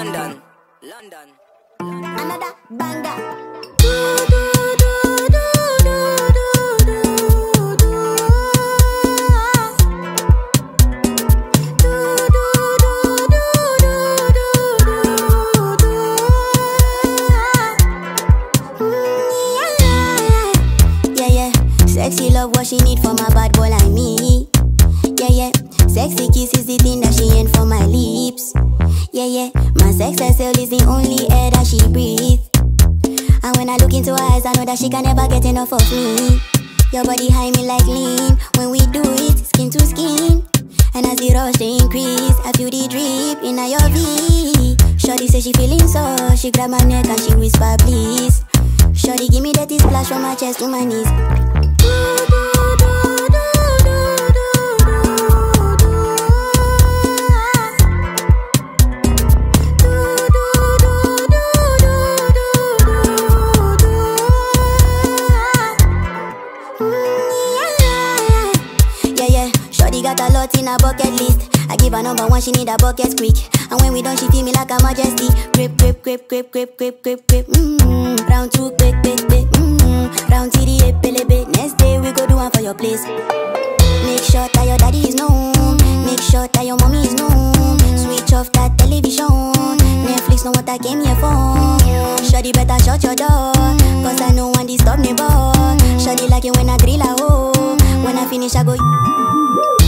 London. Another banger. Sexy love what she need from a bad boy like me. Yeah, yeah. Sexy kiss is the thing that she ain't for my lips. Yeah, yeah. My sex herself is the only air that she breathes. And when I look into her eyes, I know that she can never get enough of me. Your body high me like lean. When we do it, skin to skin. And as the rush they increase, I feel the drip in your V. Shorty say she feeling so. She grab my neck and she whisper please. Shorty give me that splash from my chest to my knees. Got a lot in her bucket list. I give her number one, she need a bucket quick. And when we done, she feel me like a majesty. Grip, grip, grip, grip, grip, grip, grip, grip. Round two, quick, quick, quick. Round TD, pelebe. Next day we go do one for your place. Make sure that your daddy is known. Make sure that your mommy is known. Switch off that television. Netflix know what I came here for. Shorty better shut your door, cause I know one disturb me, boy. Shorty like it when I drill a hole. When I finish I go